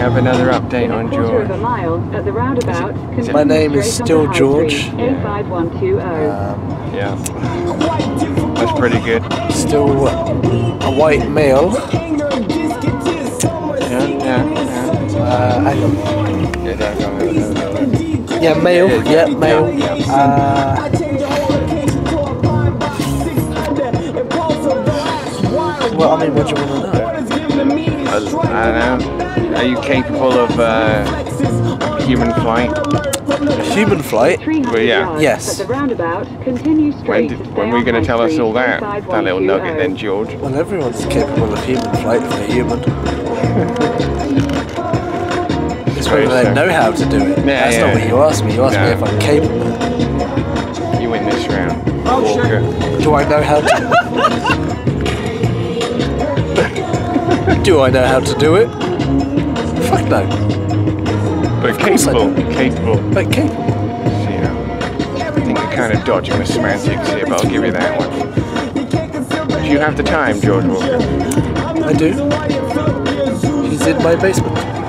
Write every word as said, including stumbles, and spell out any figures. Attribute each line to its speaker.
Speaker 1: have another update on George?
Speaker 2: Is it, My name is still George.
Speaker 1: Um, yeah. That's pretty good.
Speaker 2: Still a white male.
Speaker 1: Yeah, yeah, yeah.
Speaker 2: Uh, hang on.
Speaker 1: Yeah, don't go, go, go, go.
Speaker 2: Yeah, male.
Speaker 1: Yeah,
Speaker 2: Yeah,
Speaker 1: yeah,
Speaker 2: male.
Speaker 1: yeah, yeah.
Speaker 2: Uh, well, I mean, what do you want to know?
Speaker 1: I, I don't know. Are you capable of uh, human flight?
Speaker 2: Human flight?
Speaker 1: Well, yeah.
Speaker 2: Yes.
Speaker 1: When, did, when were you going to tell us all that? That little nugget then, George.
Speaker 2: Well, everyone's capable of human flight if they're human. It's whether they know how to do it. Yeah, That's yeah. not what you asked me. You asked no. me if I'm capable.
Speaker 1: You win this round. Walker.
Speaker 2: Do I know how to... Do I know how to do it? Fuck no.
Speaker 1: But capable, capable.
Speaker 2: But capable.
Speaker 1: So, you know, I think you're kind of dodging the semantics here, but I'll give you that one. Do you have the time, George Walker?
Speaker 2: I do. He's in my basement.